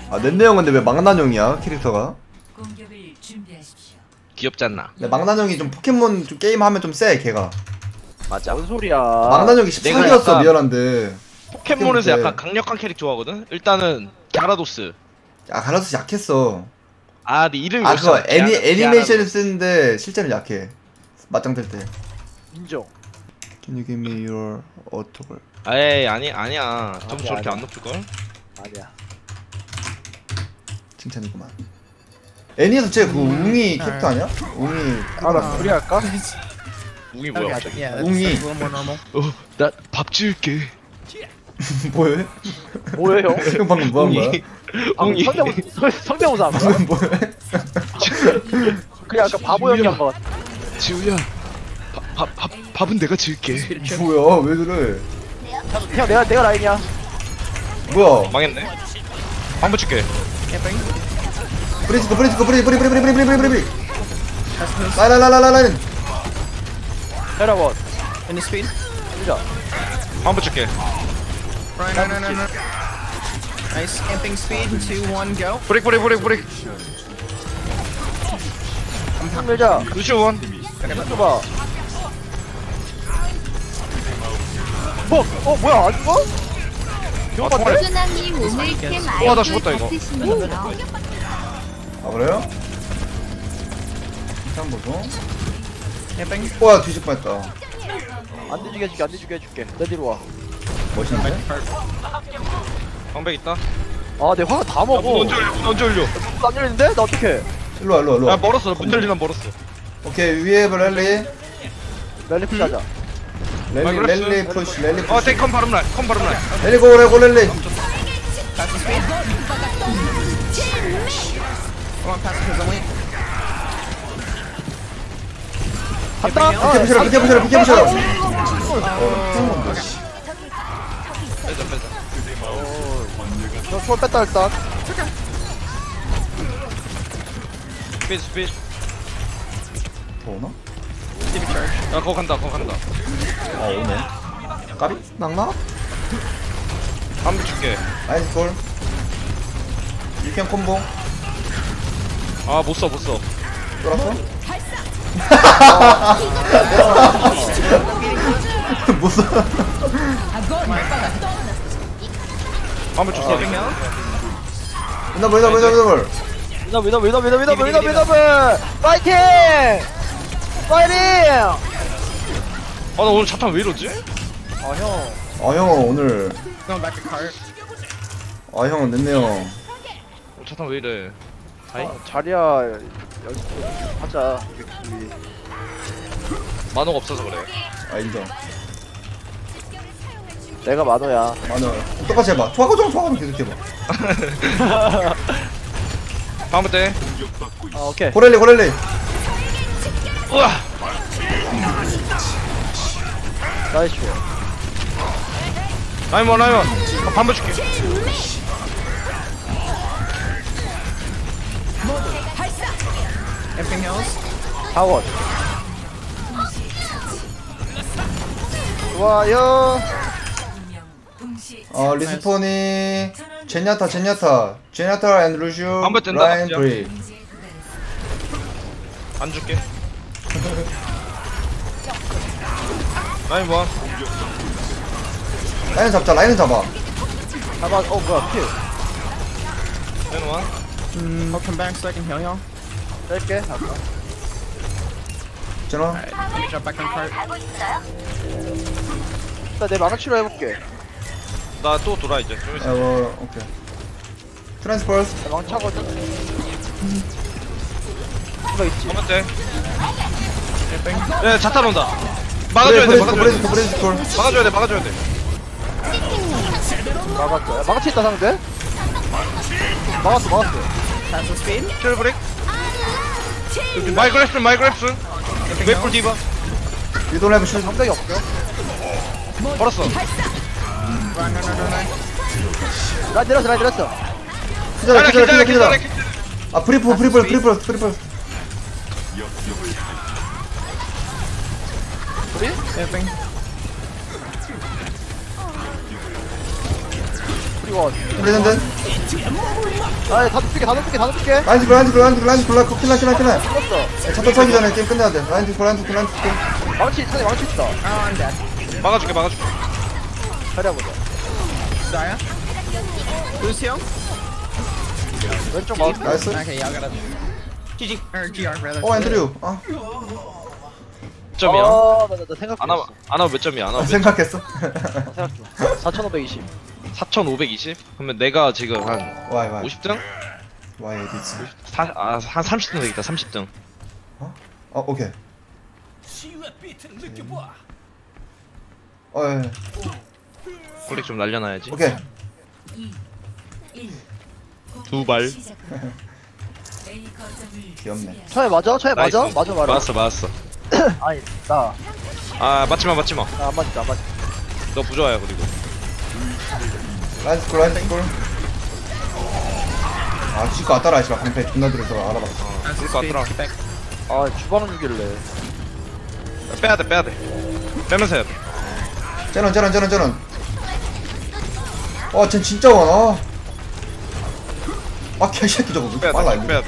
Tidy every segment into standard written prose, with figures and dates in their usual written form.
아 넷네 근데 왜 망나뇽이야 캐릭터가? 공격을 준비하십시오. 귀엽잖아. 근데 망나뇽이 좀 포켓몬 좀 게임 하면 좀 세 걔가. 맞아. 뭔 소리야. 망나뇽이 내가 14기였어 약간 미안한데. 포켓몬에서 근데- 약간 강력한 캐릭 좋아하거든. 일단은 갸라도스. 아 가라도스 약했어. 아, 네 이름이 아 그거 뭐였어? 애니메이션을 쓰는데 실제는 약해. 맞짱 뜰 때. 인정. Can you give me your 어떡을? 에이 아니야. 점수 아니야, 저렇게 아니야. 안 높을 걸? 아니야. 칭찬이구만. 애니에서 쟤 그 웅이 캐릭터 아니야? 웅이. 나 둘이 할까? 웅이 뭐야 갑자기? 웅이. 나 밥 지을게. 뭐해? 뭐해 형? 형 방금 뭐 한 거야? 웅이. 성대모사 한 거야? 방금 뭐해? 그냥 아까 바보 형이 한 거 같아. 지우야. 밥은 내가 지을게. 뭐야 왜 그래? 형 내가 라인이야. 뭐야? 망했네. 한번 줄게. 브리스코 브리 라라라라라라. 테라원. Any speed? 진짜. 한번 줄게. No. Nice. Camping speed. 2, 1, go. 브릭. 밀자. 루시오 원. 해봐. 뭐야 안 죽어? 아, 통화를. 수나님 오늘 캠 나 아이돌 죽었다, 이거. 같으시네요. 아 그래요? 한 보소. Camping. 와 뒤질 뻔했다. 안 뒤지게 해줄게. 내 뒤로 와. 멋있는데? 방백 있다. 아 내 화가 다 먹어. 언제 올려? 안 열리는데? 나 어떡해. 일로 야 와. 멀었어. 문 열리면 멀었어. 오케이 위에 랠리. 랠리 푸자자. 랠리 푸시. tek 컴 바람 날. 랠리 고 랠리. Passive speed. Come on, passive because I'm weak. 간다. 비켜. 빼자. 저 수업 뺐다 일단. 스피드. 더 오나? Give it charge. 야, 그거 간다. 아 오네. 까비? 낙나? 한번 줄게. 나이스 골. 유캔 콤보. 아, 못 써. 쫄았어? 못 써. 한번 줬어. 위너블. 위너블. 파이팅! 아, 나 오늘 자탄 왜 이러지? 아 형. 아 형은 오늘. Going back to cart. 아 형은 냈네요. 자탄 왜 이래? 아, 자리야 연습 하자. 우리. 만호가 없어서 그래. 아 인정. 내가 만호야. 마너 똑같이 해봐. 초하고 계속 해봐. 한번 때. 아 오케이. 고렐리. 우와. 나이스. 라이먼. 반번 줄게. Camping hills. 하원. 좋아요. 동시 리스폰이 제냐타 앤 루슈 한번 뜬다, 라인 진짜. 브리. 안 줄게. 라이먼. 라인은 잡아. 잡아. 뭐야 킬. 라이먼. I'll come back so I can heal y'all. 뺄게. 전화. Alright, let me jump back on cart. 일단 내 만화 치료 해볼게. 나 또 돌아 이제. 좀 있어. 오케이. 트랜스퍼스. 나 망차거든. 이거 있지. 한번 때. 야, 자탄 온다. 막아줘야 돼. 브레이스 콜. 막아줘야 돼. 막았어. 망치 있다 상대. 막았어. Passive speed. 킬 브릭. 마이크랩스. 웨이플 디바. 위도 레브 슛. 상대이 없어. 걸었어. Run. 나 내렸어. 기다려. 아 프리폴. 우리? Camping. 우리 이거. 브레전드 아이, 다 높이게, 다 높이게, 다 높이게. 라인즈 골라 킬라 죽었어. 차타 차기 전에 게임 끝내야 돼 라인즈 골 망치, 상대 망치 있다. Oh, I'm dead. 막아줄게 막아줄게. 차려보자. Zarya? Lucio? 왼쪽 마우스. 나이스 Okay, y'all gotta. GG. Or GR, rather. 앤드류 아 몇 점이야? 나 생각해. 아나 몇 점이야? 아나 몇 점? 생각했어 생각해. 4,520. 4,520? 그러면 내가 지금 한 와이 50등? 에디지 한 30등 되겠다 30등. 오케이 예. 콜렉 좀 날려놔야지. 오케이 2, 1. 두 발. A 거점을 귀엽네. 수비하십시오. 차에 맞아? 차에 맞아? 나이스. 맞아, 말아. 맞았어. 아니, 나 아 맞지마. 안 맞지, 안 맞지. 너 부조화야 그리고. 라인즈 골 아, 지금 왔다라, 씨발. 방패 존나 들어서 알아봤어. That's the 그거 speed. 같더라. Get back. 아, 주방은 주길래. 빼야돼. 빼면서 해야 돼. 쟤는. 쟤 진짜 많아. 개새끼 저거. 왜 이렇게 빨라, 이거. 빼야돼.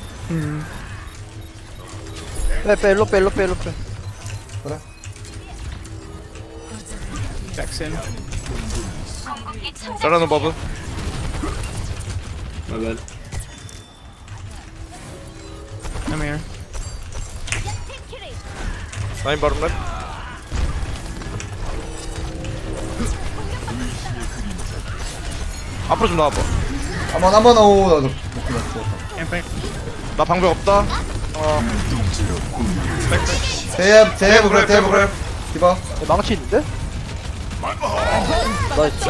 일로 빼. 그래? Back soon. 잘하는 법은? I'm here. 라인 바로 랩. 앞으로 좀 나와봐. 한번, 오, 나도. 그냥 죽었다. Can't back. 나 방벽 없다. 대브 그래. 디바. 망치 있는데? 나이스.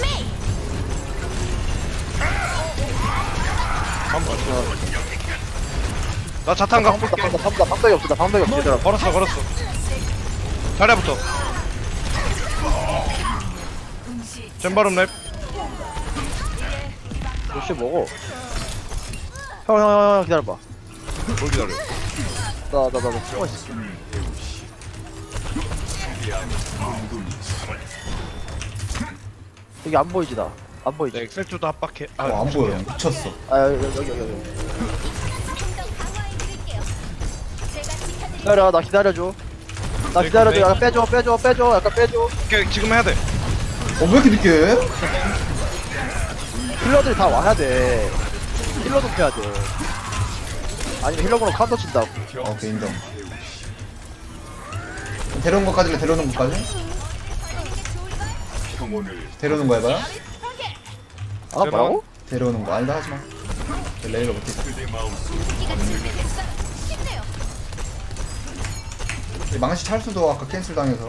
나 자탄 갖고 올게. 방벽이 없어, 얘들아. 걸었어. 자리야부터. 동시 젠바름 랩. 역시 먹어. 형, 기다려봐. 뭘 기다려. 나 숨어있어. 여기 안 보이지, 나. 안 보이지? 내 엑셀2도 압박해. 안 보여. 미쳤어. 아, 여기. 기다려, 나 기다려줘. 약간 빼줘. 약간 빼줘. 오케이, 지금 해야 돼. 왜 이렇게 늦게 해? 힐러들이 다 와야 돼. 힐러도 패야 돼. 아니면 힐러으로 카운터 친다고. 오케이, 인정. 데려오는 것까지? 데려오는 거 해봐요? 아, 뭐라고? 데려오는 거. 아니다, 하지마. 레일러 못해. 망치 찰수도 아까 캔슬 당해서.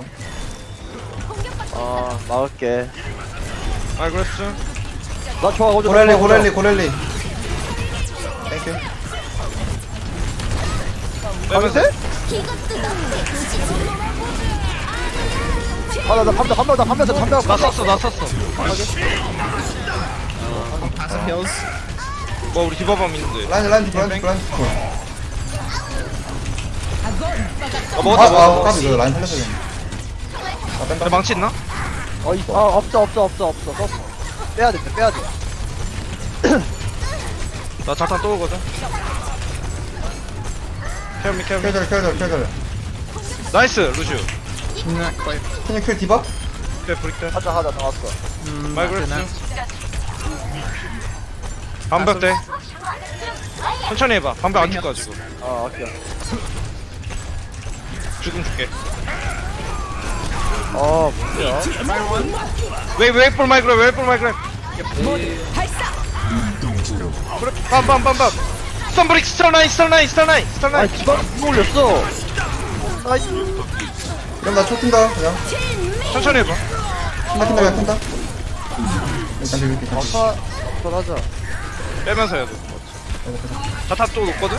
아, 막을게. 그랬어. 나 좋아, 고렐리. 땡큐. 빼면서. 아, 나 반면 나 썼어. Passive heals. 뭐 우리 디바밤 있는데. 라인. 먹었다. 까비, 이거 라인 살렸어야 되는데. 내 망치 있나? 없어. 썼어. 빼야 돼. 나 자탄 또 오거든. 케어미. 켜절. 나이스 루시오. Not quite. 그냥 킬 디바? 브릭대. 하자, 나왔어. 마이그레스. 반벽 돼. 천천히 해봐. 반벽 안 줄 거야 지금. 아, 오케이. 죽음 줄게. 뭐야? 웨이볼 마이그레. 그래. 빰. 스턴브릭 스턴라인. 아, 기반 누구 올렸어? 나이스. 그럼 나 촉힌다, 그냥. 천천히 해봐. 킨다. 일단 비빌게. 아까 하자. 빼면서 해야 돼. 자탄 또 높거든.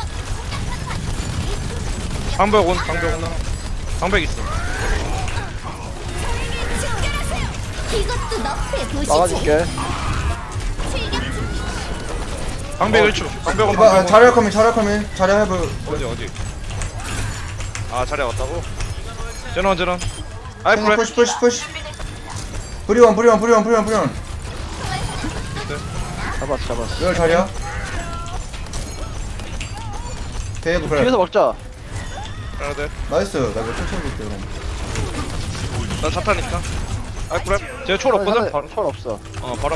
방벽 온. 방벽 있어. 막아줄게. 방벽 1초. 방벽 온. 디바, 자리야 커밍. 자리야 해볼. 어디? 아 자리에 왔다고? 제넌. 아이 그냥 프레. 푸시. 브리원. 잡았어. 열 자리야? 대부 그래. 뒤에서 먹자. 해야 돼. 나이스. 나 이거 천천히 볼게 그럼. 나 자타니까. 아 그래. 쟤 초월 없거든. 바로. 철 없어. 바로.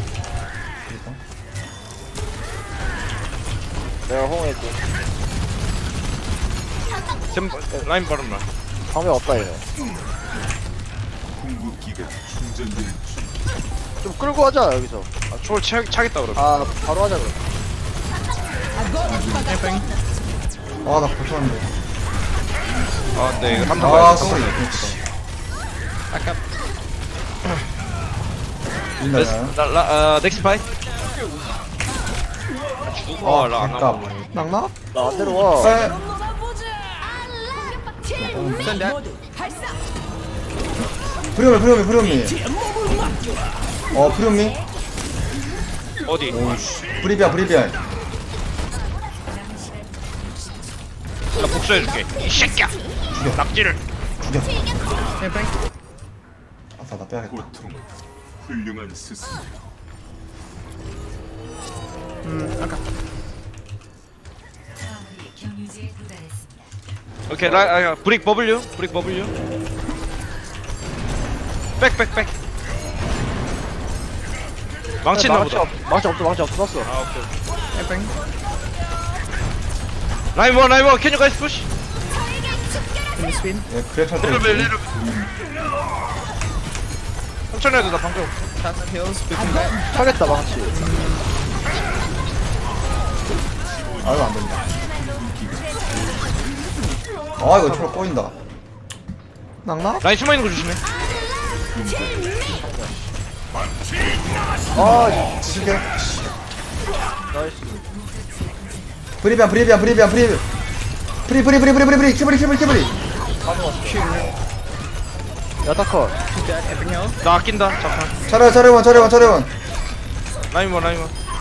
내가 호응해줘. 잼 라인 바로 나. 방벽 없다 얘네. 좀 끌고 하자 여기서. 아, 초월 차겠다 그러면. 아 바로 하자 그럼. 아나 고쳤는데. 아, 네, 이거 한번 아 가야 깜짝이야. 돼. Back up. 있나요? 넥스 파이. 죽어, 라, 안 아깝. 나와. 낙낙? 나 안 내려와. 에. Send that. 프리오미. 프리오미. 어디? 오우씨. 브리비안. 나 복수해줄게. 이 새끼야! 낙지를! 죽여. Hey, bang. 아싸 나 빼야겠다. 훌륭한 스승. Okay. 타워리 경유지에 도달했습니다. 오케이, 브릭 버블유. 백. 망치 있나 보다. 망치 없어. 썼어. 아, 오케이. Hey, bang. 라인 원, can you guys push? In the speed. 예 그래 찰 때. 리르벨. 천천히 해도 나 방금. Pass the hills. Booping back. 차겠다 망치. 아 이거 안 된다. 아 이거 초록 꼬인다. 낙낙? 라인 숨어있는 거 조심해. 아 치실게. 나이스. 브리비안. 프리. 키브리. 야타컷. Keep that. Epic health. 나 아낀다, 잠깐. 차려원. 라인 원.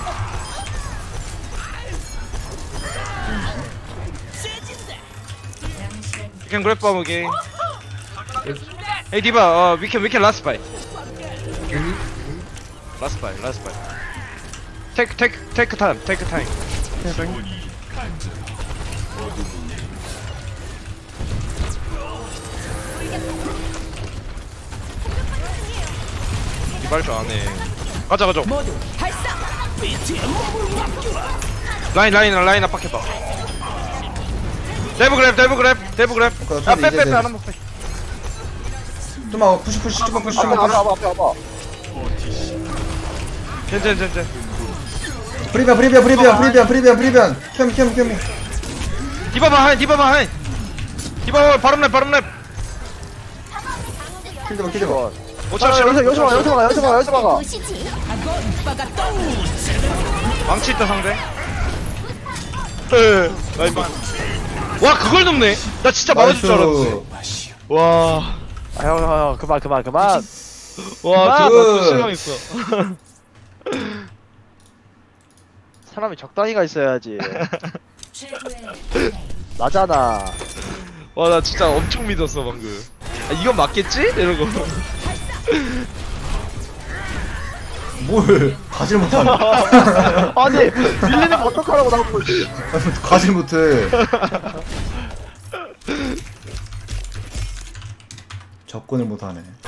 You can grab bomb again. Hey Diva, we can last buy. Last buy. Take time. Hey, bang. 이발 줄 아네. 가자. 라인 압박해봐. 데브 그랩. 아, 빼. 하나만 빼. 좀만 푸시. 좀만 푸시. 앞에. 젠. 브리비안. 캠. 디바바 하인. 디바바 바람 랩. 킬드봐. 여기서 막아. 망치 있다 상대. 라인 봐. 와, 그걸 넘네. 나 진짜 막아줄 줄 알았지. 와. 아, 형, 그만. 와, 그- 저 실망했어. 사람이 적당히가 있어야지. 최고의 나잖아. 와, 나 진짜 엄청 믿었어 방금. 아, 이건 맞겠지? 이러고. 뭘 가질 못하네. 아니, 밀리는 거 어떡하라고 나보고. 가질 못해. 접근을 못하네.